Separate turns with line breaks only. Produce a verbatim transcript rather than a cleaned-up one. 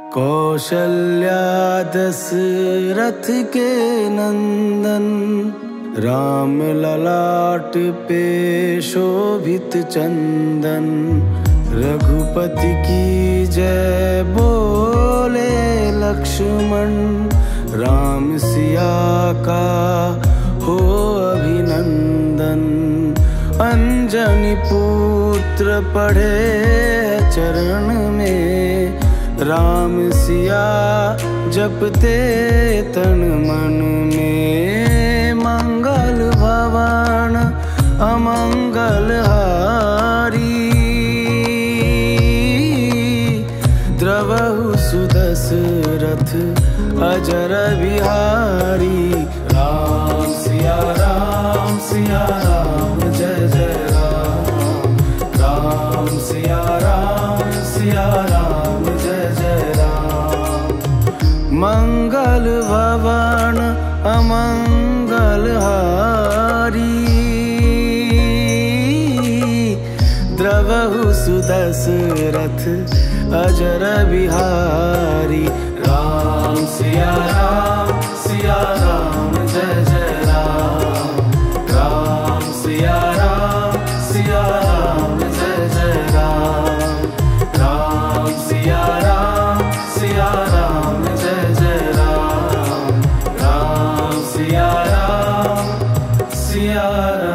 कौशल्या दशरथ के नंदन, राम ललाट पे शोभित चंदन। रघुपति की जय बोले लक्ष्मण, राम सिया का हो अभिनंदन। अंजनी पुत्र पढ़े चरण में, राम सिया जपते तन मन में। मंगल भवन अमंगल हारी, द्रवहु सुदशरथ अजर बिहारी। राम सिया राम सिया राम जय जय राम। राम सिया राम सिया राम जय जय राम। मंगल भवन अमंगल हारी, द्रवहु सुदशरथ अजर बिहारी। राम सिया राम सिया राम जय जय राम। राम सिया राम सिया राम जय जय राम। राम सिया राम सिया राम जय जय राम। राम सिया राम सिया राम।